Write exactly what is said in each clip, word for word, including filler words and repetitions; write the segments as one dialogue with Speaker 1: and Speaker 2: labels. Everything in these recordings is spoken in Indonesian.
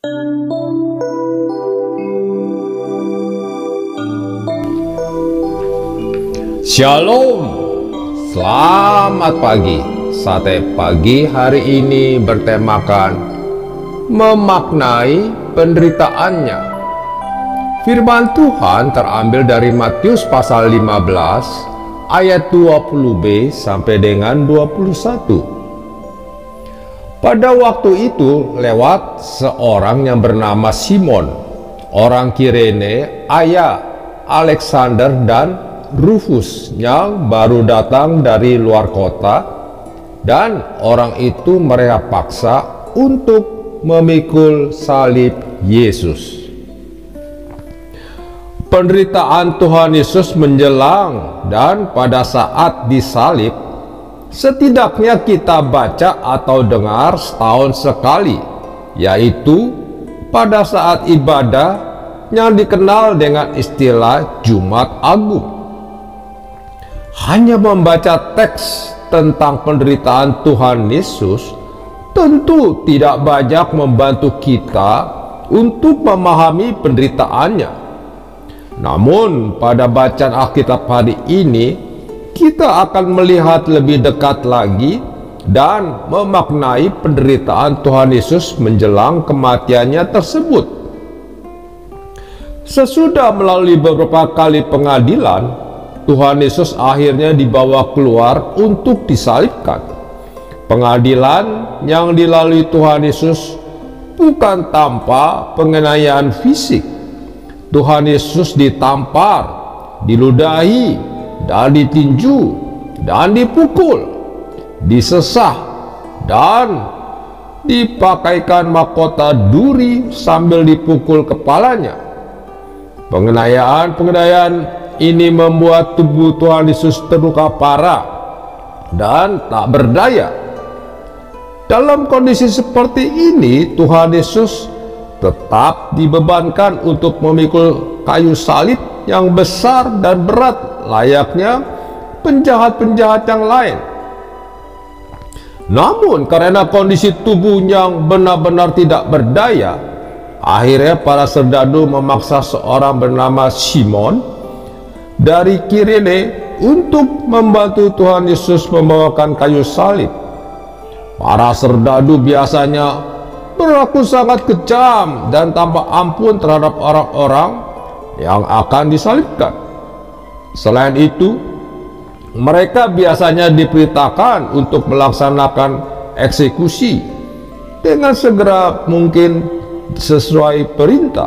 Speaker 1: Shalom, selamat pagi. Sate pagi hari ini bertemakan memaknai penderitaannya. Firman Tuhan terambil dari Matius pasal lima belas ayat dua puluh b sampai dengan dua puluh satu. Pada waktu itu lewat seorang yang bernama Simon, orang Kirene, ayah Alexander dan Rufus yang baru datang dari luar kota, dan orang itu mereka paksa untuk memikul salib Yesus. Penderitaan Tuhan Yesus menjelang, dan pada saat disalib setidaknya kita baca atau dengar setahun sekali, yaitu pada saat ibadah yang dikenal dengan istilah Jumat Agung. Hanya membaca teks tentang penderitaan Tuhan Yesus tentu tidak banyak membantu kita untuk memahami penderitaannya. Namun pada bacaan Alkitab hari ini kita akan melihat lebih dekat lagi dan memaknai penderitaan Tuhan Yesus menjelang kematiannya tersebut. Sesudah melalui beberapa kali pengadilan, Tuhan Yesus akhirnya dibawa keluar untuk disalibkan. Pengadilan yang dilalui Tuhan Yesus bukan tanpa penganiayaan fisik. Tuhan Yesus ditampar, diludahi, dan ditinju, dan dipukul, disesah, dan dipakaikan mahkota duri sambil dipukul kepalanya. Penganiayaan-penganiayaan ini membuat tubuh Tuhan Yesus terluka parah dan tak berdaya. Dalam kondisi seperti ini, Tuhan Yesus tetap dibebankan untuk memikul kayu salib yang besar dan berat layaknya penjahat-penjahat yang lain. Namun karena kondisi tubuh yang benar-benar tidak berdaya, akhirnya para serdadu memaksa seorang bernama Simon dari Kirene untuk membantu Tuhan Yesus membawakan kayu salib. Para serdadu biasanya berlaku sangat kejam dan tanpa ampun terhadap orang-orang yang akan disalibkan. Selain itu, mereka biasanya diperintahkan untuk melaksanakan eksekusi dengan segera mungkin sesuai perintah.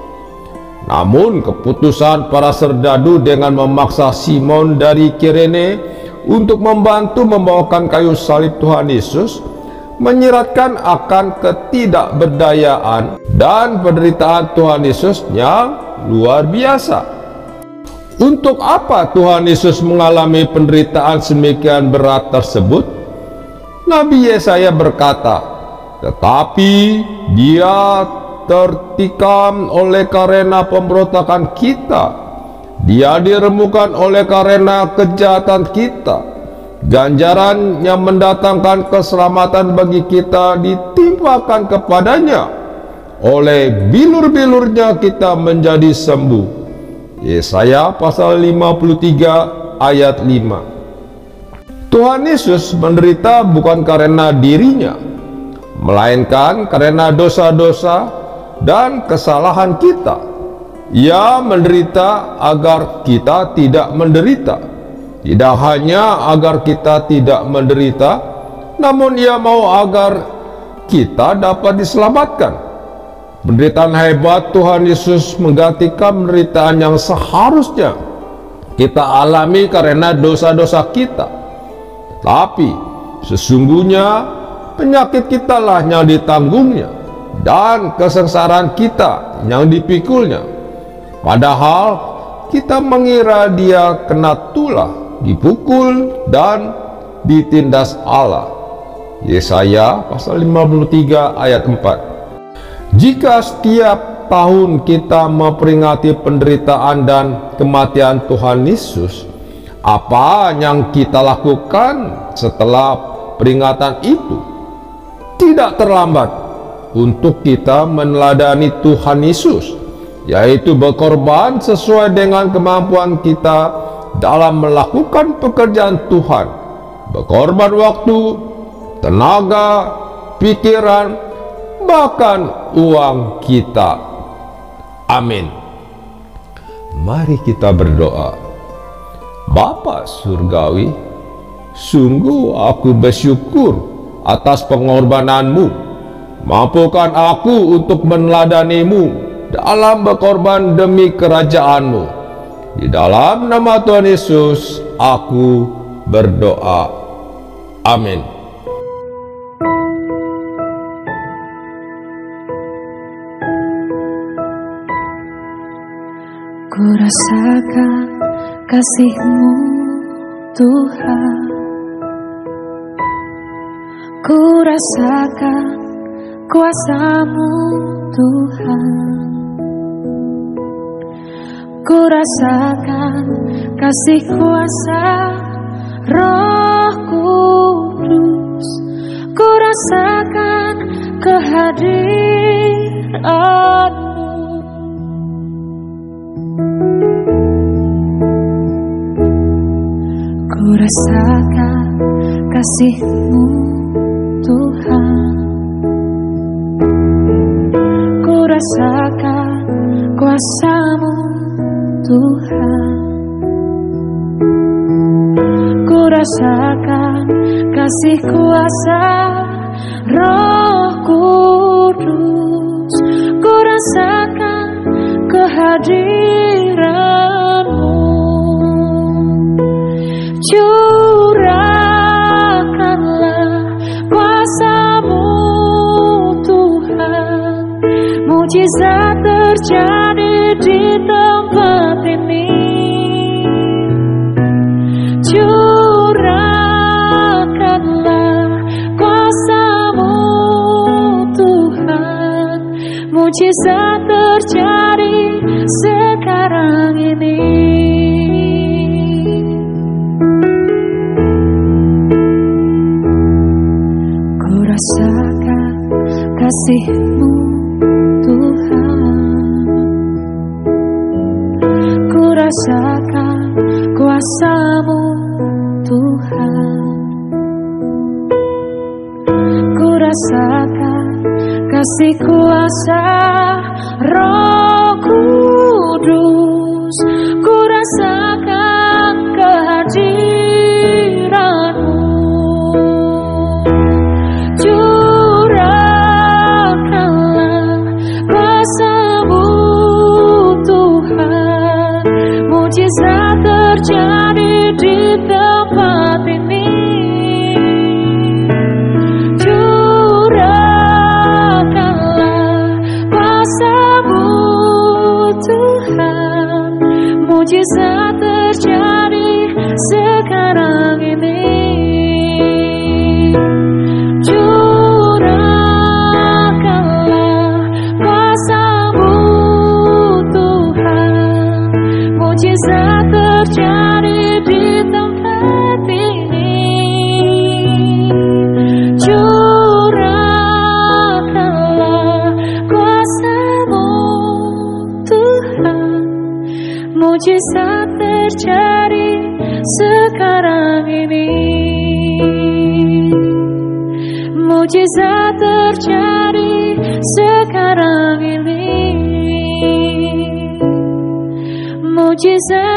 Speaker 1: Namun keputusan para serdadu dengan memaksa Simon dari Kirene untuk membantu membawakan kayu salib Tuhan Yesus menyiratkan akan ketidakberdayaan dan penderitaan Tuhan Yesus yang luar biasa. Untuk apa Tuhan Yesus mengalami penderitaan semikian berat tersebut? Nabi Yesaya berkata, "Tetapi Dia tertikam oleh karena pemberontakan kita, Dia diremukan oleh karena kejahatan kita. Ganjaran yang mendatangkan keselamatan bagi kita ditimpakan kepadanya. Oleh bilur-bilurnya kita menjadi sembuh." Yesaya pasal lima puluh tiga ayat lima. Tuhan Yesus menderita bukan karena dirinya, melainkan karena dosa-dosa dan kesalahan kita. Ia menderita agar kita tidak menderita. Tidak hanya agar kita tidak menderita, namun Ia mau agar kita dapat diselamatkan. Penderitaan hebat Tuhan Yesus menggantikan penderitaan yang seharusnya kita alami karena dosa-dosa kita. Tapi sesungguhnya penyakit kita lah yang ditanggungnya, dan kesengsaraan kita yang dipikulnya. Padahal kita mengira Dia kena tulah, dipukul, dan ditindas Allah. Yesaya pasal lima puluh tiga ayat empat. Jika setiap tahun kita memperingati penderitaan dan kematian Tuhan Yesus, apa yang kita lakukan setelah peringatan itu? Tidak terlambat untuk kita meneladani Tuhan Yesus, yaitu berkorban sesuai dengan kemampuan kita dalam melakukan pekerjaan Tuhan, berkorban waktu, tenaga, pikiran, bahkan uang kita. Amin. Mari kita berdoa. Bapa Surgawi, sungguh aku bersyukur atas pengorbananmu. Mampukan aku untuk meneladanimu dalam berkorban demi kerajaan-Mu. Di dalam nama Tuhan Yesus, aku berdoa. Amin.
Speaker 2: Ku rasakan kasih-Mu, Tuhan. Ku rasakan kuasa-Mu, Tuhan. Ku rasakan kasih kuasa Roh Kudus. Ku rasakan kehadiran-Mu. Ku rasakan kasih-Mu, Tuhan. Ku rasakan kuasa-Mu, Tuhan. Ku rasakan kasih kuasa Roh Kudus. Ku rasakan kehadiran-Mu. Curahkanlah kuasa-Mu, Tuhan. Mujizat terjadi di tempat ini. Curahkanlah kuasa-Mu, Tuhan. Mujizat terjadi sekarang ini. Ku rasakan kasih-Mu, Tuhan. Ku rasakan kuasa-Mu, Tuhan. Ku rasakan kasih kuasa Roh Kudus. Ku rasakan kehadiran-Mu. Curahkanlah kuasa-Mu, Tuhan. Mujizat terjadi di tempat ini. Curahkanlah kuasa-Mu, Tuhan. Mujizat terjadi sekarang ini. Curahkanlah kuasa-Mu, Tuhan. Mujizat terjadi di tempat ini. Curahkanlah kuasa-Mu, Tuhan. Mujizat terjadi sekarang ini. Mujizat terjadi sekarang ini. Mujizat